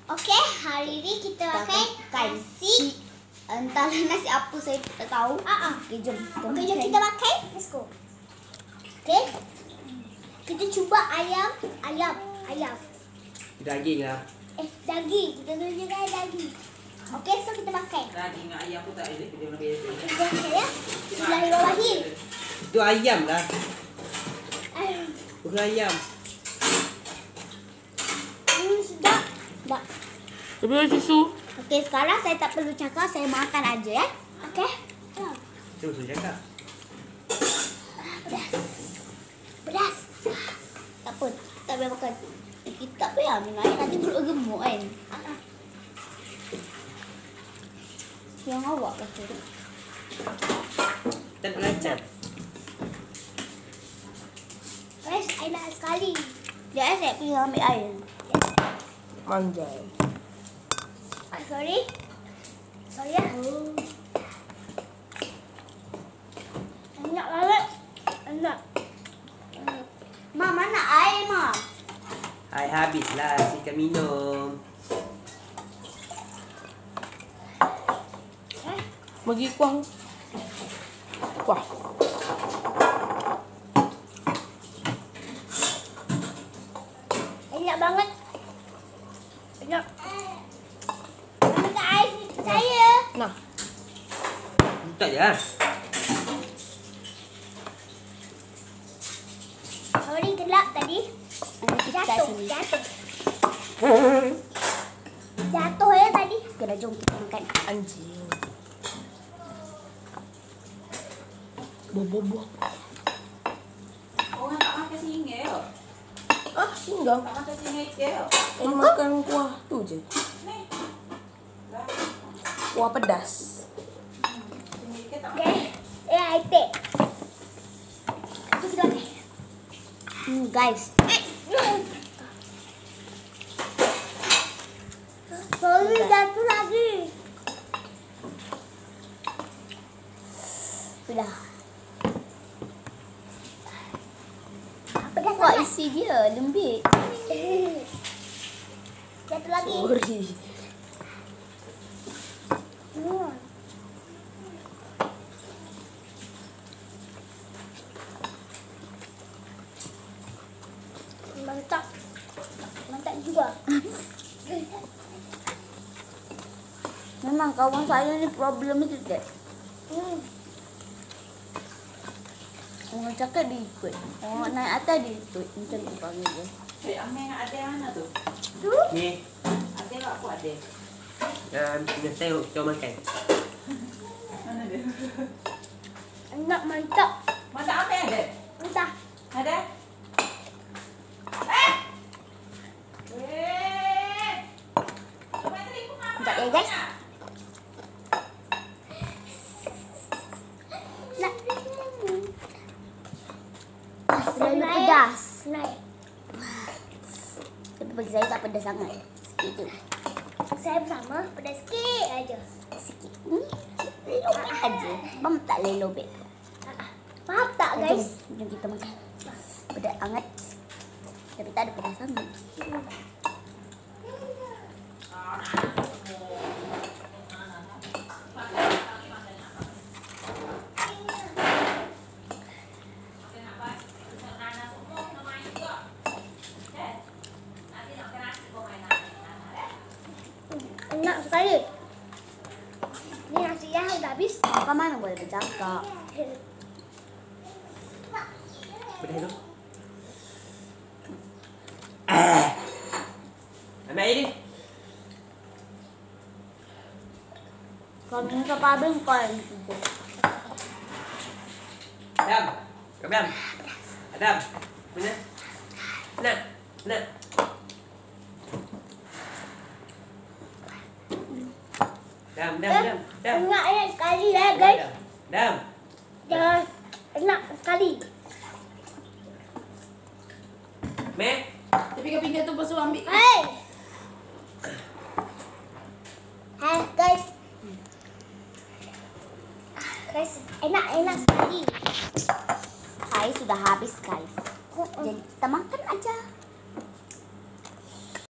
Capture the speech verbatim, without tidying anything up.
Oke, hari ini kita pakai nasi. Entahlah nasi apa, saya tak tahu. Ah, ah. Oke, jom. Oke, jom kita pakai. Let's go. Oke. Kita cuba ayam, ayam, ayam. Daging lah. Eh, daging. Kita dulu juga daging. Oke, so kita pakai. Daging ayam pun tak ada. Kita lebih. Kita pakai ya. Bismillahirrahmanirrahim. Itu ayam lah. Ayam. Bukan ayam. Hmm, sedap. Sedap. Tapi ada susu. Oke, sekarang saya tak perlu cakap, saya makan aja ya. Oke. Cuma suruh cakap. Beras. Beras. Tak apa, tak boleh makan. Kita tak payah minum air, nanti perut gemuk kan. Yang awak kata. Tak belajar. Guys, saya nak sekali. Sekejap saya pergi ambil air. Manjai. Ah, sorry. Sorry ya. Enak banget. Enak. Ma, mana air, Ma? Hai, habislah. Sikat minum. Eh? Bagi kuah. Kuah. Enak banget. Enak. Mana air saya? Nah. Tak je lah. Sorry, gelap tadi. Jatuh, jatuh. Jatuh ya tadi. Okay, dah jom kita makan. Anjing. Bobo-bobo. Orang tak makan singgih ke? Ah, singgah. Tak makan singgih ke? Ini makan kuah tu je. Ni. Kuah pedas. Singgih ke tak? Okay. Ya, I take. Aku sudah okay. Hmm, guys. Sorry, jatuh lagi. Sudah. Pedas Kuah sangat. isi dia lembik. Jatuh lagi. Sorry. Hmm. Mantap. Mantap juga. Memang kawan saya ni problem itu tak. Hmm. Orang cakap dia ikut. Orang naik atas dia ikut. Macam tu panggil dia. Eh, Amir dengan adik mana tu? Tu. Ni. Adik tak aku adik. Um, kena tengok kau makan. Mana dia? Enak, mantap. Mana Amir ada? Entah. Ada? Eh! Eh! Cuba telefon apa? Entah ya, guys. Nak. Terlalu pedas. Naik. Tapi bagi saya tak pedas sangat. Sikit je. Saya bersama pedas sikit aja. Sikit. Ni lobek aja. Mam tak boleh lobek. Faham tak, guys? Jom, jom kita makan. Pedas hangat. Tapi tak ada pedas sangat. Enak sekali. Ni nasi yang dah habis. Kau mana boleh bercakap? Pedas tu. Ah. Ambil air ni. Kau minta pabrik kau yang cuba. Adam. Kau Adam. Adam. Mana? Nak. Nak. Dam, dam, dam, dam. Enak enak sekali ya, guys. Dam. Jangan enak sekali. Mek. Tapi kau pinggir tu pasal ambil. Hai. Hai, guys. Guys, enak enak sekali. Saya sudah habis guys.